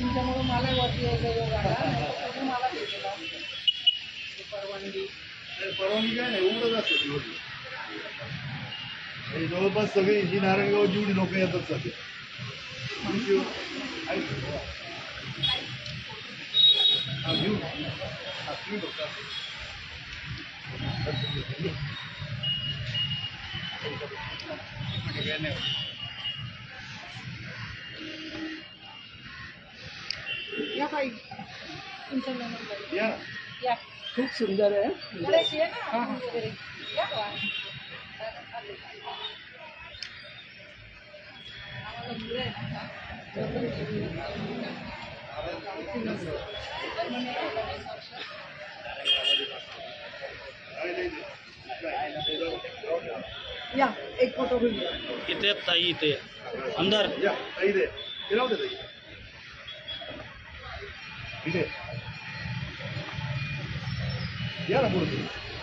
तुमच्यामुळे मला वरती यायचा योग आला, नाही मला भेटला परवानगी. परवानगी काय नाही, उघडच असते जवळपास सगळी ही नारायणगाव जेवढी लोक येतात सगळे. या बाई तुमचा नंबर या या. खूप सुंदर आहे. हां हां या बा. या एक फोटो घेऊया. इथे ताई इथे अंदर या ताई दे राहू दे ताई इथे या ना पुढे.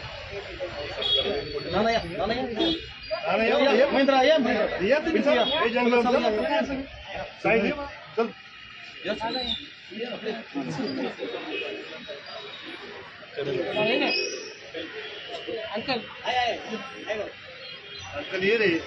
नाना या नाना या महेंद्रा या या तुम्ही चला. हे जंगल साईड ये. चल अंकल अंकल ये रे.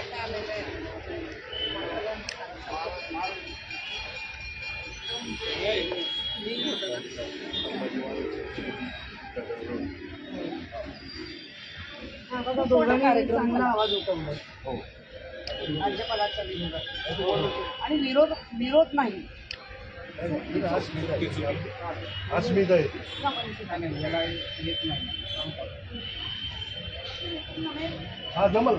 चांगला आवाज उठवला राज्यपालाचा विरोध आणि विरोध नाही. अस्मिता आहे. हा जमल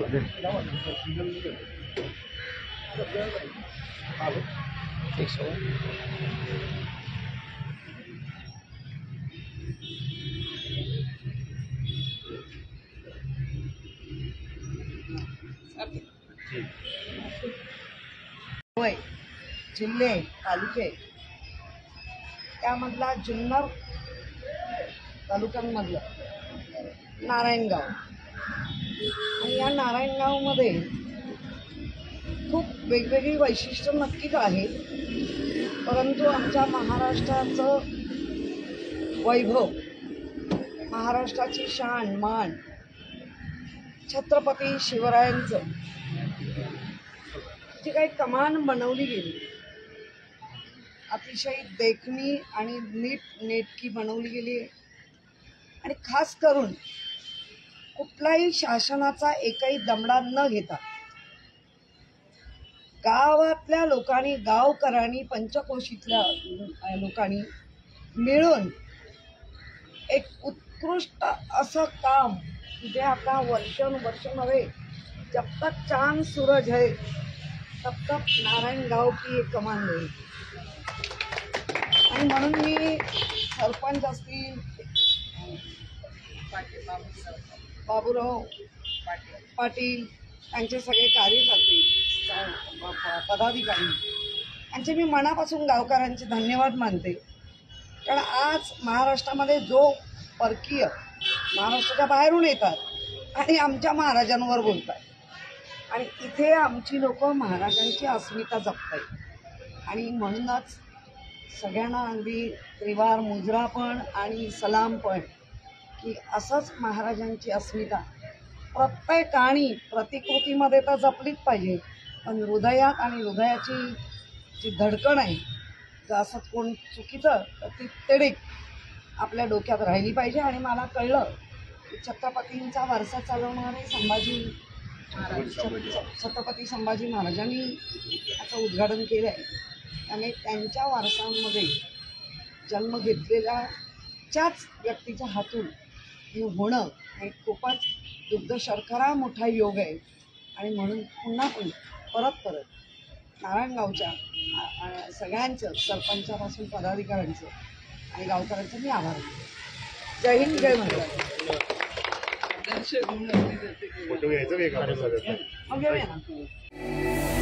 होय. जिल्हे तालुके त्यामधला जुन्नर तालुक्यांमधलं नारायणगाव आणि या नारायणगावमध्ये खूप वेगवेगळी वैशिष्ट्य नक्कीच आहेत, परंतु आमच्या महाराष्ट्राचं वैभव, महाराष्ट्राची शान मान, छत्रपती शिवरायांचं जी काही कमान बनवली गेली, अतिशय देखणी आणि नीटनेटकी बनवली गेली आहे आणि खास करून कुठलाही शासनाचा एकही दमडा न घेता गावातल्या लोकांनी, गावकऱ्यांनी, पंचक्रोशीतल्या लोकांनी मिळून एक उत्कृष्ट असं काम, जे आता वर्षानुवर्ष नव्हे, जब तक चांद सूरज है तब तक नारायणगाव की एक कमान नाही. आणि म्हणून मी सरपंच असतील, बाबूराव पाटील, त्यांचे सगळे कार्यकर्ते, पदाधिकारी, यांचे मी मनापासून गावकऱ्यांचे धन्यवाद मानते. कारण आज महाराष्ट्रामध्ये जो परकीय महाराष्ट्राच्या बाहेरून येतात आणि आमच्या महाराजांवर बोलतात आणि इथे आमची लोक महाराजांची अस्मिता जपतात. आणि म्हणूनच सगळ्यांना अगदी त्रिवार मुजरा पण आणि सलाम पण, की असंच महाराजांची अस्मिता प्रत्येकाने प्रतिकृतीमध्ये तर जपलीच पाहिजे, पण हृदयात आणि हृदयाची जी धडकण आहे, जर असं कोण चुकीचं तर ती तेढीक आपल्या डोक्यात राहिली पाहिजे. आणि मला कळलं की छत्रपतींचा वारसा चालवणारे छत्रपती संभाजी महाराजांनी याचं उद्घाटन केलं आहे. त्याने त्यांच्या वारसांमध्ये जन्म घेतलेल्याच्याच व्यक्तीच्या हातून हे होणं हे खूपच दुग्धशर्करा मोठा योग आहे. आणि म्हणून पुन्हा परत नारायणगावच्या सगळ्यांचं, सरपंचापासून पदाधिकाऱ्यांचं आणि गावकऱ्यांचं मी आभार मानते. जय हिंद, जय महाराज. फोटो घ्यायचं वेगळा मग घेऊया ना.